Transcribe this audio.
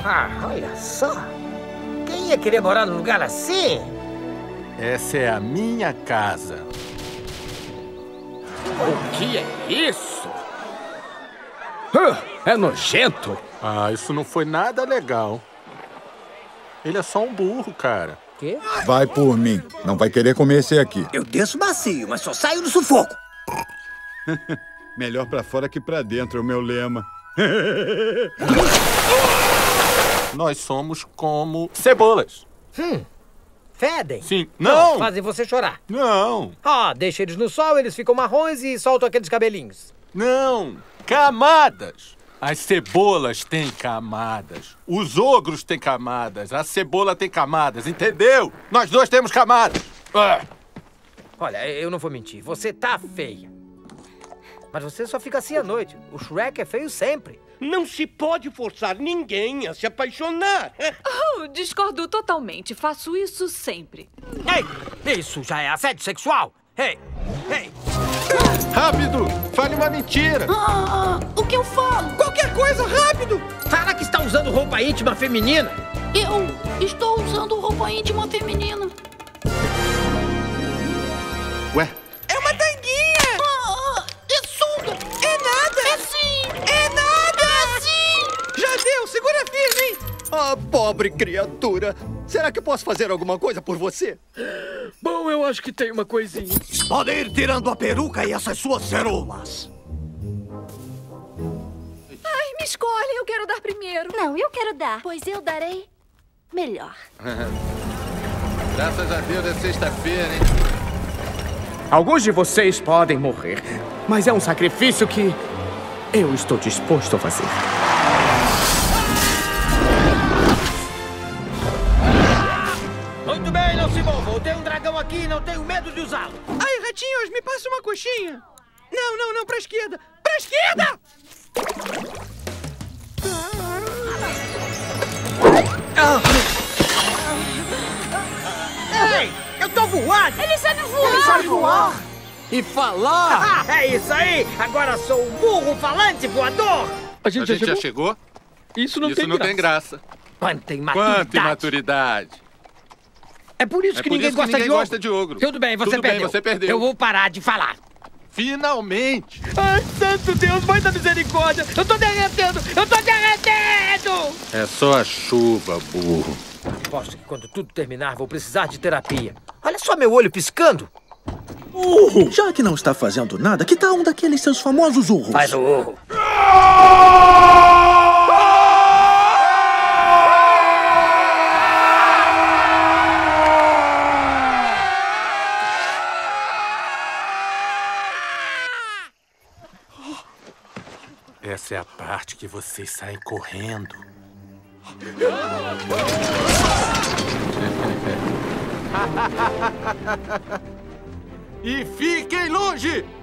Ah, olha só. Quem ia querer morar num lugar assim? Essa é a minha casa. O que é isso? É nojento. Ah, isso não foi nada legal. Ele é só um burro, cara. Quê? Vai por mim. Não vai querer comer esse aqui. Eu desço macio, mas só saio do sufoco. Melhor pra fora que pra dentro, é o meu lema. Nós somos como cebolas. Fedem? Sim. Não! Fazem você chorar. Não! Deixa eles no sol, eles ficam marrons e soltam aqueles cabelinhos. Não! Camadas! As cebolas têm camadas. Os ogros têm camadas. A cebola tem camadas, entendeu? Nós dois temos camadas. Olha, eu não vou mentir. Você tá feia. Mas você só fica assim à noite. O Shrek é feio sempre. Não se pode forçar ninguém a se apaixonar. Discordo totalmente. Faço isso sempre. Ei, isso já é assédio sexual. Ei. Rápido! Fale uma mentira! O que eu falo? Qualquer coisa, rápido! Fala que está usando roupa íntima feminina. Eu estou usando roupa íntima feminina. Ué? É uma tanguinha! É sunga! É nada! É sim! É nada! É sim! Já deu, segura firme, hein? Ah, pobre criatura. Será que eu posso fazer alguma coisa por você? Bom, eu acho que tem uma coisinha. Podem ir tirando a peruca e essas suas ceroulas. Ai, me escolhe. Eu quero dar primeiro. Não, eu quero dar, pois eu darei melhor. Graças a Deus é sexta-feira, hein? Alguns de vocês podem morrer, mas é um sacrifício que eu estou disposto a fazer. Muito bem, não se movam. Tem um dragão aqui e não tenho medo de usá-lo. Ai, ratinhos, me passa uma coxinha. Não, pra esquerda. Pra esquerda! Ei, eu tô voando. Ele sabe voar. E falar! É isso aí. Agora sou um burro falante voador. A gente Já chegou? Isso não tem graça. Quanta imaturidade. Quanta imaturidade. É por isso que ninguém gosta de ogro. Tudo bem, você perdeu. Eu vou parar de falar. Finalmente! Ai, santo Deus, mãe da misericórdia! Eu tô derretendo! É só a chuva, burro. Aposto que quando tudo terminar, vou precisar de terapia. Olha só meu olho piscando. Já que não está fazendo nada, que tal um daqueles seus famosos urros? Faz o urro. Essa é a parte que vocês saem correndo. E fiquem longe!